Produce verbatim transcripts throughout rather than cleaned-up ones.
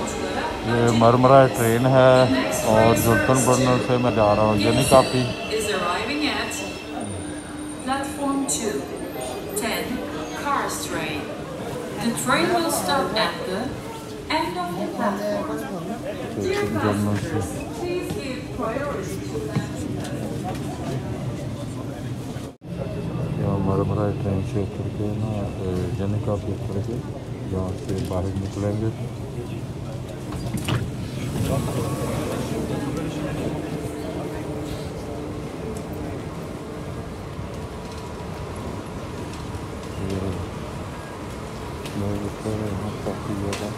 ये मरमराई ट्रेन है और ज़ैतिनबुर्नु से मैं जा रहा हूँ येनिकापी। यहाँ मरमराई ट्रेन से उतर के ना येनिकापी उतर के यहाँ से बाहर निकलेंगे। काफ़ी ज़्यादा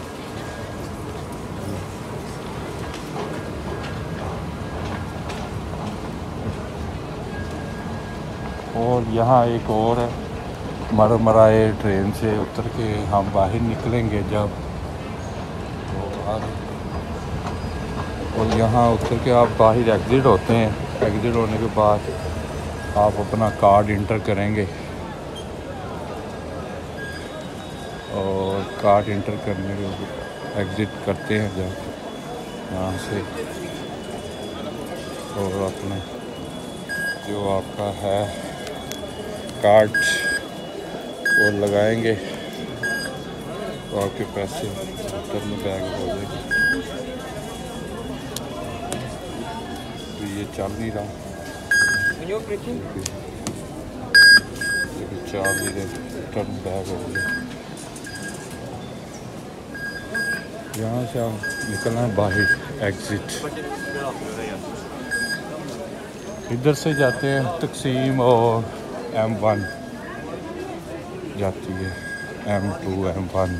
और यहाँ एक और है मरमराई ट्रेन से उतर के हम बाहर निकलेंगे जब और यहाँ उतर के आप बाहर एग्ज़िट होते हैं। एग्ज़िट होने के बाद आप अपना कार्ड इंटर करेंगे और कार्ड इंटर करने के एग्ज़िट करते हैं जब यहाँ से और अपना जो आपका है कार्ड वो लगाएंगे तो आपके पैसे अंदर में बैग हो जाएंगे। तो ये चल नहीं रहा, चल नहीं रहा, टर्न बैग हो गया। यहाँ से हम निकलना है बाहर एग्ज़िट। इधर से जाते हैं तकसीम और एम वन जाती है, M two M one.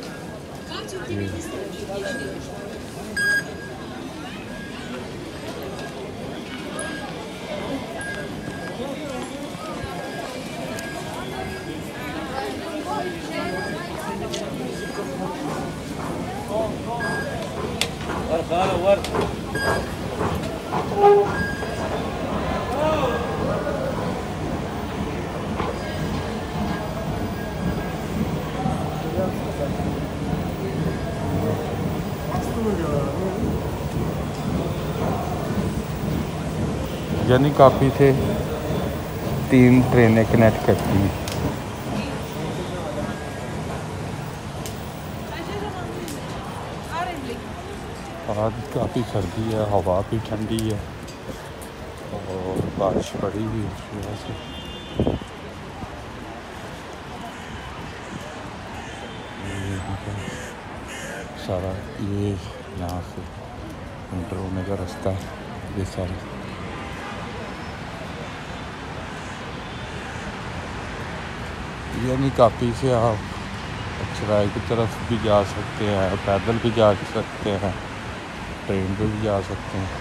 Yenikapi से तीन ट्रेनें कनेक्ट करती हैं। आज काफ़ी सर्दी है, हवा भी ठंडी है और बारिश पड़ी हुई है इस वजह से। सारा ये यहाँ से एंटर होने का रास्ता है, ये सारी येनिकापी से आप अक्सराय की तरफ भी जा सकते हैं, पैदल भी जा सकते हैं, ट्रेन पे भी जा सकते हैं।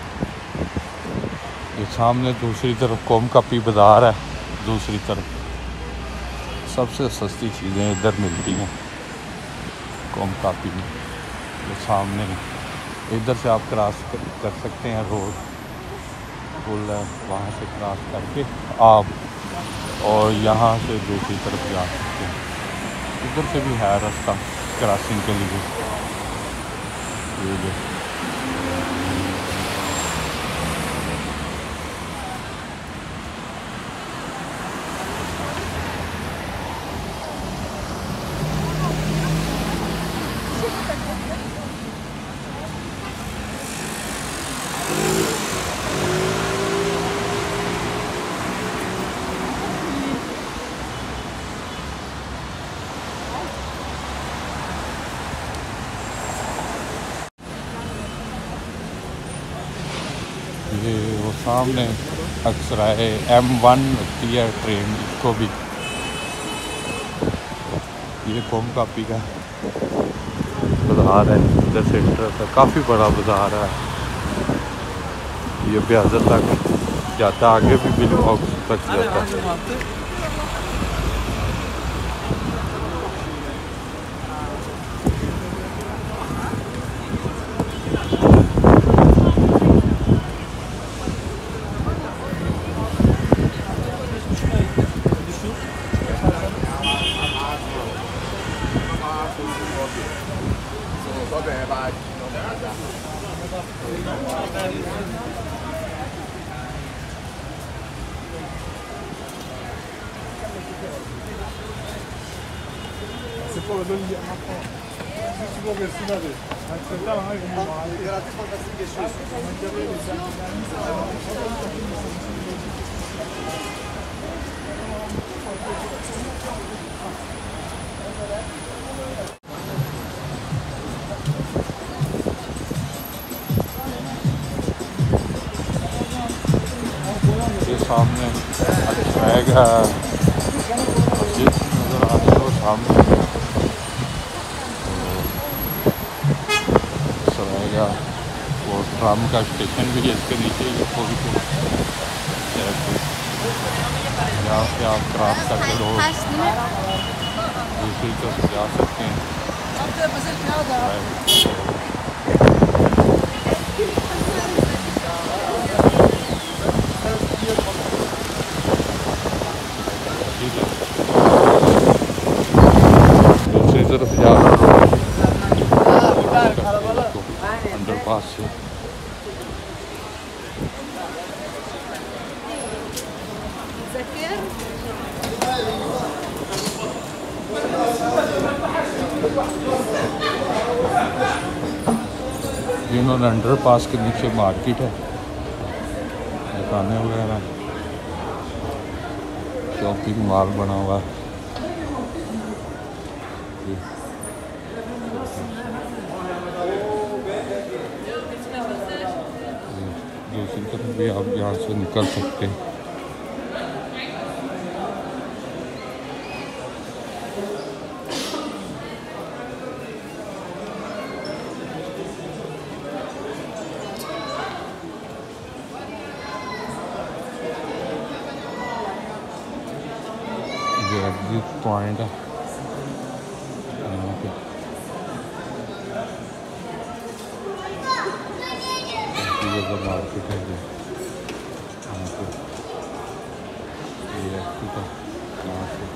ये सामने दूसरी तरफ कोमकापी बाज़ार है, दूसरी तरफ सबसे सस्ती चीज़ें इधर मिलती हैं कोमकापी में। ये सामने इधर से आप क्रॉस कर सकते हैं, रोड पुल है, वहाँ से क्रॉस करके आप और यहाँ से दूसरी तरफ जा सकते हैं। इधर से भी है रास्ता क्रॉसिंग के लिए। ये ये वो सामने अक्सराय एम वन होती है ट्रेन, इसको भी ये कोमकापी का बाज़ार है। इधर सेंटर है, काफ़ी बड़ा बाज़ार है। ये ब्याजर तक जाता, आगे भी बिल बॉक्स तक जाता है। सामने अक्षराय का मस्जिद नज़र आ रही है सामने अक्षराय का वो ट्राम का स्टेशन भी है इसके नीचे ये थोड़ी सी यहाँ से आप क्रॉस करके रोड दूसरी तरफ जा सकते हैं। दूसरी तरफ जा अंडर पास से इन्होंने अंडर पास के नीचे मार्केट है, दुकानें वगैरह, शॉपिंग मॉल बना हुआ है। दूसरी तरफ भी आप यहाँ से निकल सकते हैं। ये एग्जिट पॉइंट है यहाँ पे। मार्केट है ये यहाँ पे, ये एग्जिट है यहाँ से।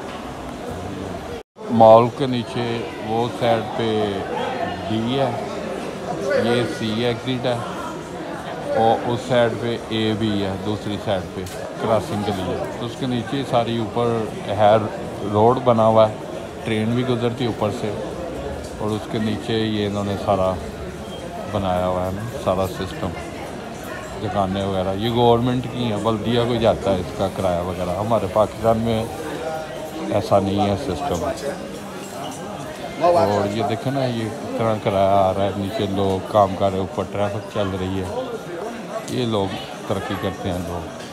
मॉल के नीचे वो साइड पे डी है, ये सी एग्जिट है, और उस साइड पे ए भी है दूसरी साइड पे क्रॉसिंग के लिए। तो उसके नीचे सारी ऊपर है रोड बना हुआ है, ट्रेन भी गुजरती ऊपर से, और उसके नीचे ये इन्होंने सारा बनाया हुआ है ना, सारा सिस्टम, दुकानें वगैरह। ये गवर्नमेंट की है, बल्दिया को जाता है इसका किराया वगैरह। हमारे पाकिस्तान में ऐसा नहीं है सिस्टम। और ये देखें ना, ये कितना किराया आ रहा है, नीचे लोग काम कर रहे हैं, ऊपर ट्रैफिक चल रही है। ये लोग तरक्की करते हैं लोग।